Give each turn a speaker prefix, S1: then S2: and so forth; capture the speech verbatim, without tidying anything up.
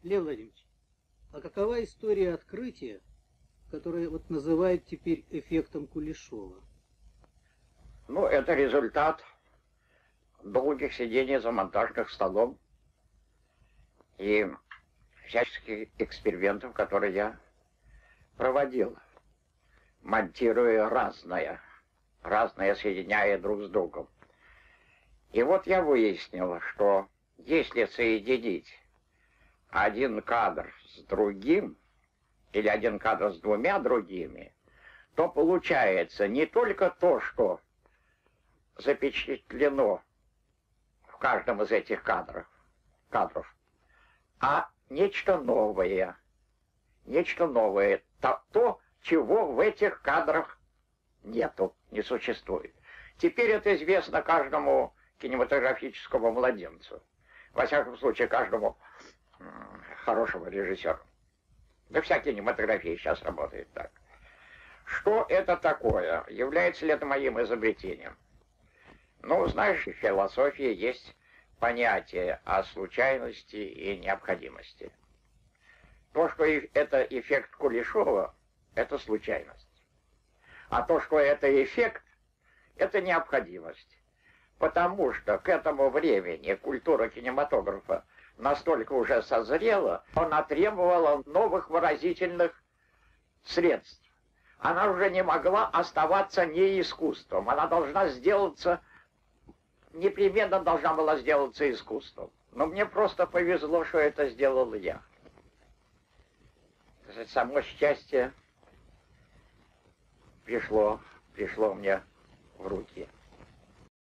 S1: Лев Владимирович, а какова история открытия, которое вот называют теперь эффектом Кулешова?
S2: Ну, это результат долгих сидений за монтажных столом и всяческих экспериментов, которые я проводил, монтируя разное, разное соединяя друг с другом. И вот я выяснил, что если соединить один кадр с другим, или один кадр с двумя другими, то получается не только то, что запечатлено в каждом из этих кадров, кадров, а нечто новое. Нечто новое. То, то, чего в этих кадрах нету, не существует. Теперь это известно каждому кинематографическому младенцу. Во всяком случае, каждому хорошему режиссеру. Да вся кинематография сейчас работает так. Что это такое? Является ли это моим изобретением? Ну, знаешь, в философии есть понятие о случайности и необходимости. То, что это эффект Кулешова, это случайность. А то, что это эффект, это необходимость. Потому что к этому времени культура кинематографа настолько уже созрела, она требовала новых выразительных средств. Она уже не могла оставаться не искусством. Она должна сделаться, непременно должна была сделаться искусством. Но мне просто повезло, что это сделал я. Само счастье пришло, пришло мне в руки.